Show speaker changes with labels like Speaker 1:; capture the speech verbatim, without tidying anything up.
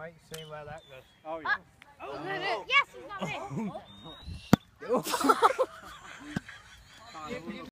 Speaker 1: wait and see where that goes.
Speaker 2: Oh, yeah.
Speaker 3: Oh, oh, yes, he's got it.
Speaker 4: Oh.